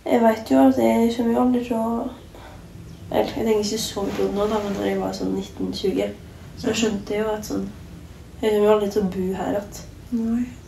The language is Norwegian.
Jeg vet jo at jeg kommer jo aldri til å... Eller, jeg tenker ikke så mye nå da, men når jeg var sånn 19-20, så skjønte jeg jo at sånn... Jeg kommer jo aldri til å bo her, at... Nei.